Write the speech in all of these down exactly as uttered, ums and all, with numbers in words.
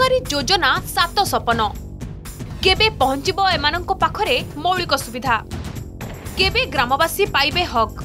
सरकारी योजना सात सपन केबे पहुंचबो एमानंको पाखरे मौलिक सुविधा केबे ग्रामवासी पाइबे हक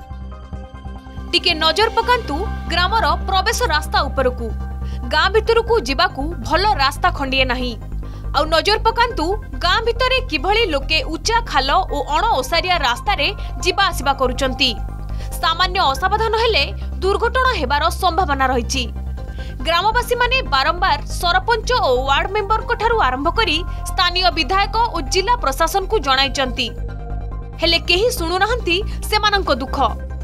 टिके नजर पकांतु ग्रामर प्रवेश रास्ता उपरकू गाँ भितरकू जिबाकू भल रास्ता खंडिए नाही आउ नजर पकांतु गाँ भितरे किभली लोके उच्चा खाल और अण ओसारिया रास्ता रे जिबा आसिबा करूचंती। सामान्य असावधान हेले दुर्घटना हेबार संभावना रहिछि। ग्रामवासी माने बारंबार सरपंच और वार्ड मेंबर को ठारू आरंभ करी स्थानीय विधायक और जिला प्रशासन को जणाइचंती हेले केही सुनु नाहंती सेमानंको दुख।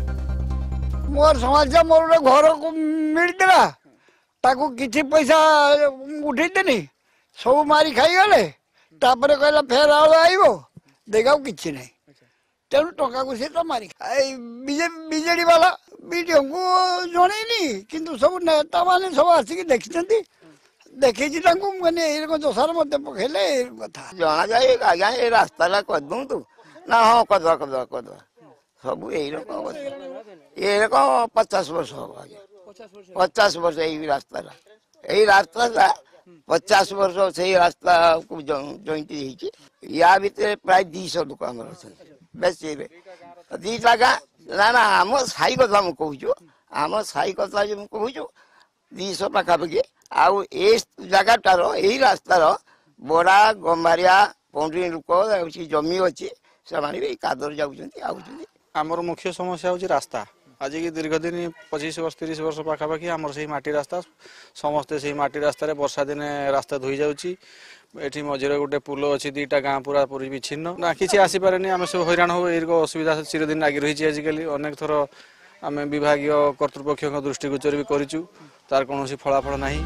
मोर समाज मोर घर को मिलला ताको किछि पैसा उठै देनी सब मारी खाई गले तापरे कहला फेर आलो आइबो देगाव किछि नै तेनु टका को से तो मारी बीजेडी वाला वीडियो को जणैनी किंतु सब नेता माने सब आसी के देखितंती देखिछि तांको माने ए को दोसर मते पखेले कथा जना जाए आज्ञा ए रास्ता ला कर दूं तू ना हो कदवा कदवा कदवा सब एई रकम ए रकम पचास वर्ष हो आगे पचास वर्ष एई रास्ता ला एई रास्ता ला पचास वर्ष से रास्ता को जॉइंटी ହେଇଛି या भितर प्राय दो सौ लोक हमर अछन बेसी रे दी जगह ना ना हम साई कथा हम कहूछु हम साई कथा जे हम कहूछु दो सौ पाखा पगे आउ ए जगह टार एई रास्ता रो बड़ा गमारिया पौंडी लोक अछि जमी अछि से माने भी कादर जाउछंती आउछंती। हमर मुख्य समस्या होछि रास्ता आज की दीर्घ दिन पच्चीस वर्ष तीस वर्ष पाखापाखि आम से माटी रास्ता समस्ते से माटी रास्ता रे वर्षा दिन रास्ता धोई जाउची एठी मझिरे गोटे पुल अच्छी दीटा गाँ पूरा पूरी विच्छिन्न ना किसी आसी पारेनी आम सब हैरान हो एरको असुविधा चिरदिन लागी रही आजिकल अनेक थर आम विभाग कर्तृपक्ष दृष्टिगोचर भी करिचु तार कोनोसी फलाफल नाही।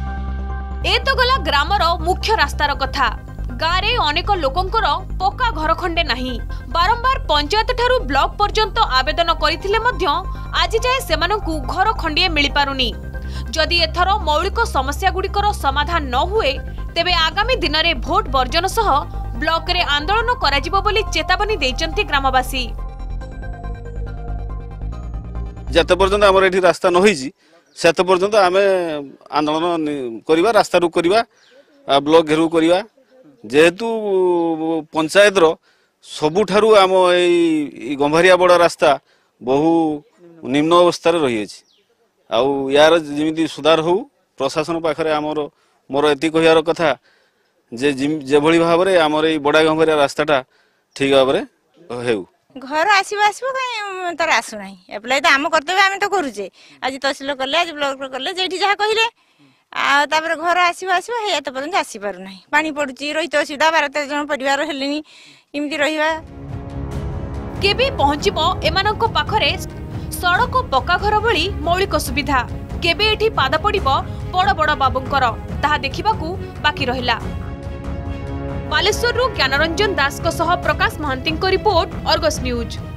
ए तो गला ग्रामर मुख्य रास्तार कथा गारे अनेक लोकंकर पक्का घर खंडे नहीं बारंबार पंचायत ठारू ब्लॉक पर्यंत आवेदन करथिले मध्य आज जाए सेमानंकु घर खंडिए मिली पारुनी। जदि एथर मौलिक समस्या गुड़िकर समाधान न हुए तेबे आगामी दिन में भोट वर्जन सह ब्लॉक रे आंदोलन कराजिबो बोली चेतावनी दैचंती ग्रामवासी। जत पर्यंत हमर एठी रास्ता न होईची सेत पर्यंत आमे आंदोलन करिबा रास्ता रुक करिबा ब्लॉक घेरू करिबा जेहेतु पंचायत रो सबुठारु आम ए गंभारिया बड़ रास्ता बहु निम्न अवस्था रही अछि आउ यार जेमिति सुधार हो प्रशासन पाखरे आमर मोर एति कहियार कथा जे जेभଳି भाबरे आमर ए बड़ा गंभारिया रास्ताटा ठीक भाबरे हेउ घर आसीबा आसीबो काई तर आसु नाही एप्लाई त आम कर्तव्य आमे तो करूचे आज तहसील करले आज ब्लॉक करले जेठी जहा कहिले आ तापर घर आसीबा आसीबा हे त पर्यंत आसी पारु नाही पानी पडुची रहित असुविधा बारह तेरह जन परिवार हेलेनी इमति रहिबा केबे पहुंचिबो एमानंको पाखरे सड़क पक्का घर भली मौलिक सुविधा केबे एठी पाद पड़िबो बड़ बड़ बाबुंकर ताहा देखिबाकू बाकी रहिला। बालेश्वर रु ज्ञानरंजन दास को सह प्रकाश महांती को रिपोर्ट अर्गस न्यूज।